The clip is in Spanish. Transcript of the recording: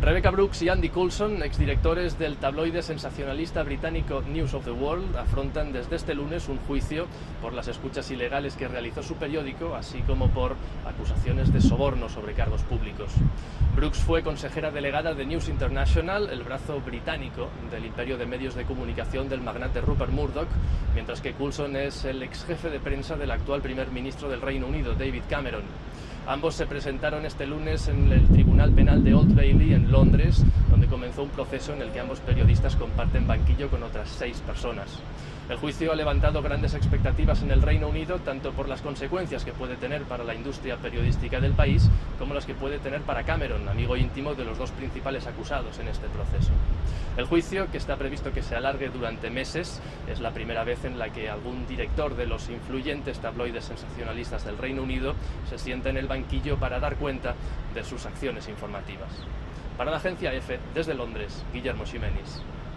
Rebecca Brooks y Andy Coulson, exdirectores del tabloide sensacionalista británico News of the World, afrontan desde este lunes un juicio por las escuchas ilegales que realizó su periódico, así como por acusaciones de soborno sobre cargos públicos. Brooks fue consejera delegada de News International, el brazo británico del imperio de medios de comunicación del magnate Rupert Murdoch, mientras que Coulson es el ex jefe de prensa del actual primer ministro del Reino Unido, David Cameron. Ambos se presentaron este lunes en el Tribunal Penal de Old Bailey, en Londres, donde comenzó un proceso en el que ambos periodistas comparten banquillo con otras 6 personas. El juicio ha levantado grandes expectativas en el Reino Unido, tanto por las consecuencias que puede tener para la industria periodística del país, como las que puede tener para Cameron, amigo íntimo de los 2 principales acusados en este proceso. El juicio, que está previsto que se alargue durante meses, es la primera vez en la que algún director de los influyentes tabloides sensacionalistas del Reino Unido se sienta en el banquillo para dar cuenta de sus acciones informativas. Para la agencia EFE, desde Londres, Guillermo Ximenis.